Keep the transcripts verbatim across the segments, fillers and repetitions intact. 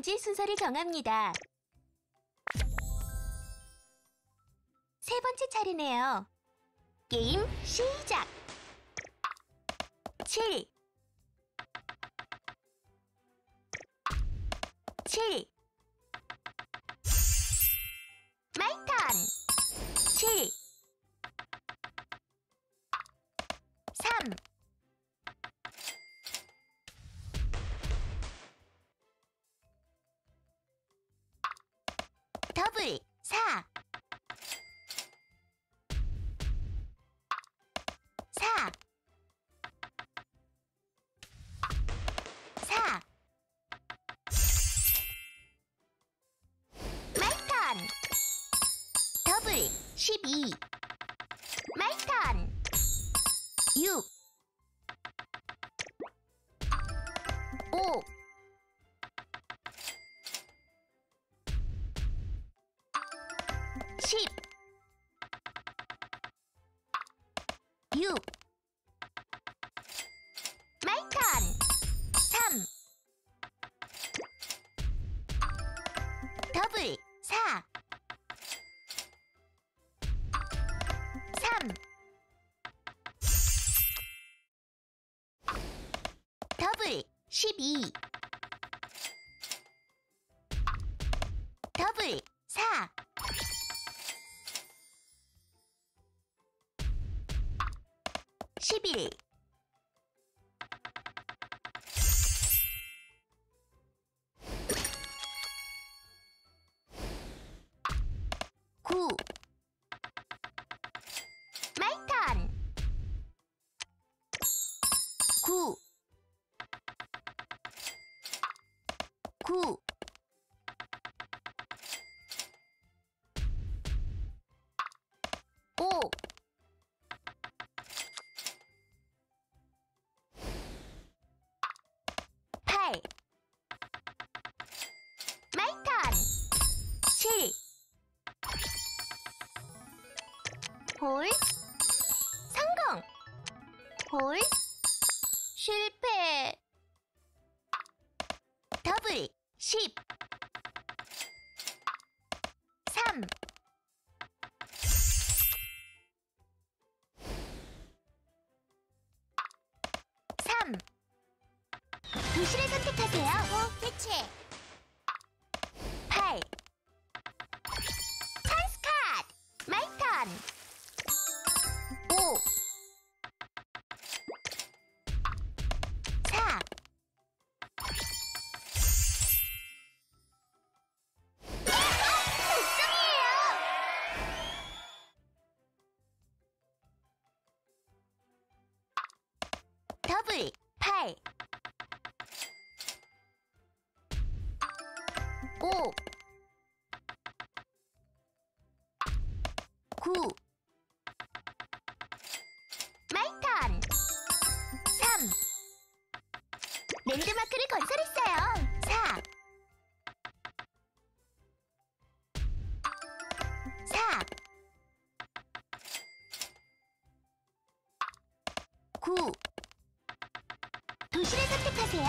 건지 순서를 정합니다. 세 번째 차례네요. 게임 시작! 칠, 칠, 마이 턴! 칠, 삼, 더블, 사, 사, 사, 마이 턴! 더블, 십이, 마이 턴! 육, 오, 십, 육, 마이 턴! 삼, 더블, 사, 삼, 더블, 십이, 더블, 사, 십일, 구, 마이 턴! 구, 구, 오, 팔, 마이 턴! 칠, 홀, 성공! 홀, 실패! 더블, 십, 삼, 삼, 도시를 선택하세요. 오, 캐치! 팔, 찬스 카드! 마이 턴! 오, 사, 더블, 팔, 오, 구, 마이 턴! 삼, 랜드마크를 건설했어요. 사, 사, 구, 도시를 선택하세요.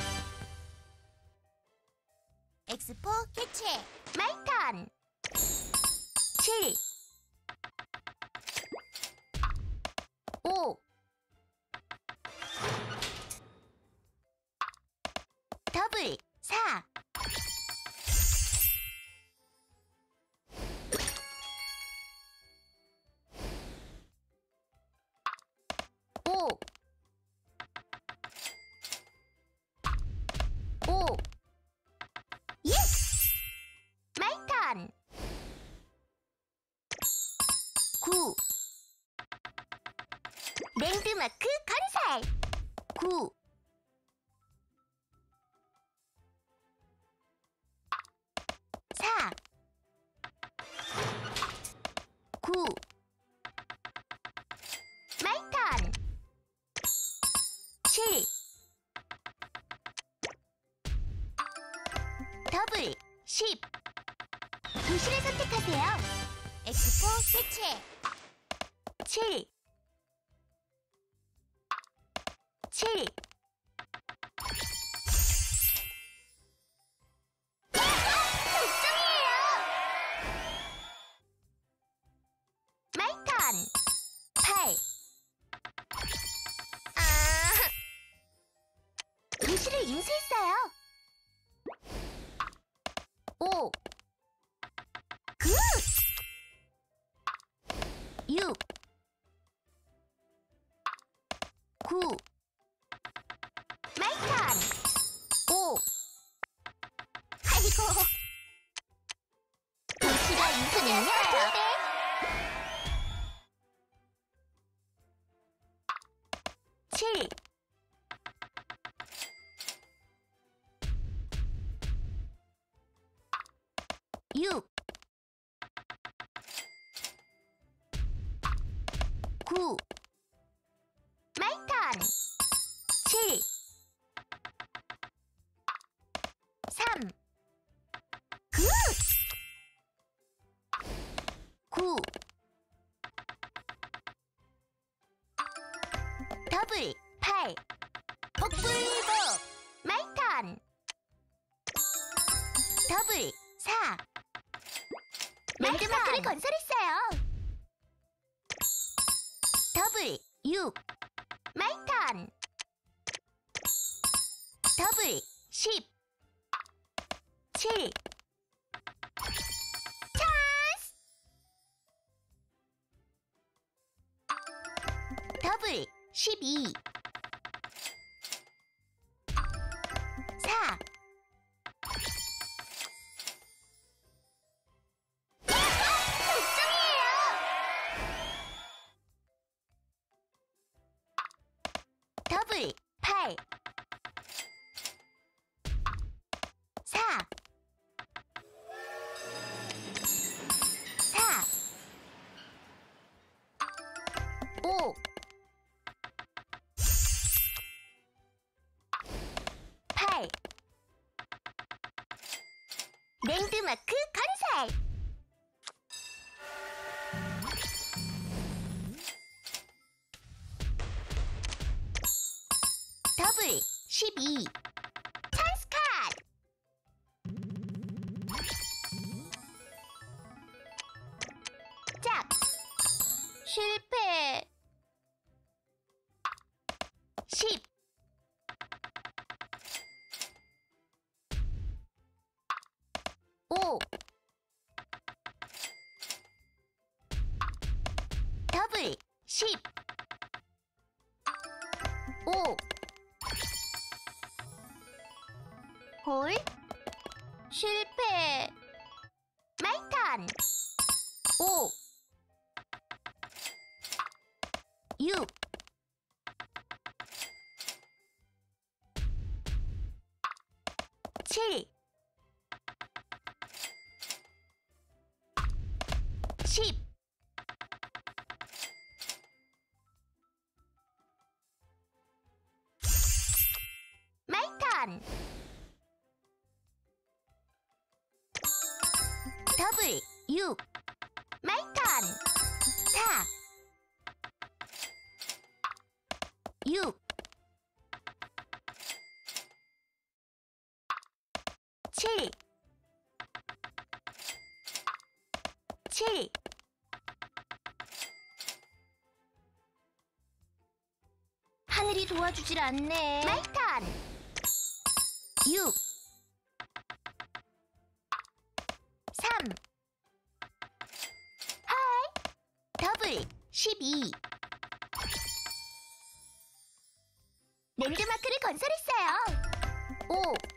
엑스포 캐치! 마이 턴! 칠, 오, 더블, 사, 오, 오, 예스! 마이 턴! 구, 랜드마크 건설! 구, 사, 구, 마이 턴! 칠, 더블, 십, 도시를 선택하세요. 엑스포 캐치! 칠, 칠, 인수했어요. 오, 굿! 육, 구, 마이 턴! 오, 아이고, 도시가 인수는요? 칠, 육, 구, 마이 턴! 칠, 삼, 굿! 구, 더블, 팔, 복불복, 마이 턴! 더블, 사, 랜드마크를 건설했어요. 더블, 육, 마이 턴! 더블, 십, 칠, 찬스! 더블, 십이, 사, 독점이에요! 더블, 팔, 사, 사, 오, 팔, 랜드마크 건설! 더블, 십이, 찬스 카드! 짝! 실패! 십, 오, 더블, 십, 오, 홀, 실패, 마이 턴, 오, 육, 칠, 십, 마이 턴! 더블, 육, 마이 턴! 사, 육, 칠, 칠, 하늘이 도와주질 않네. 마이 턴! 육, 삼, 하이, 더블, 십이. 랜드마크를 건설했어요. 오,